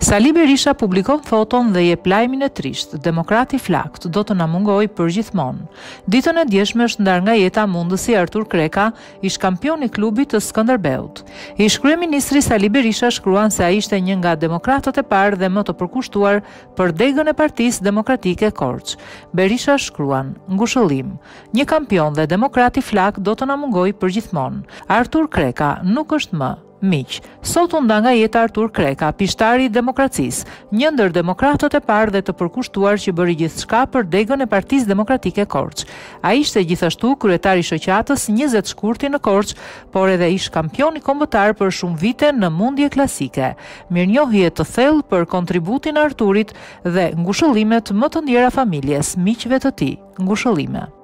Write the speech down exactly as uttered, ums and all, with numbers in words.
Sali Berisha publikon foton dhe jep lajmin e trisht: demokrati flakt do të na mungoj përgjithmonë. Ditën e djeshme është ndar nga jeta mundësi Artur Kreka, ish kampion i klubit të Skënderbeut. Ish kryeministri Sali Berisha shkruan se ai ishte një nga demokratët e parë dhe më të përkushtuar për degën e Partisë Demokratike Korç. Berisha shkruan: ngushëllim, një kampion dhe demokrati flak do të na mungoj përgjithmonë. Artur Kreka nuk është më miq. Sot u nda nga jeta Artur Kreka, pishtari i demokracisë, një ndër demokratët e parë dhe të përkushtuar që bëri gjithçka për degën e Partisë Demokratike Korç. Ai ishte gjithashtu kryetari i shoqatës njëzet shkurti në Korç, por edhe ish kampion i kombëtar për shumë vite në mundje klasike. Mirënjohje të thellë për kontributin e Arturit dhe ngushëllimet më të ndjera familjes, miqve të tij. Ngushëllime.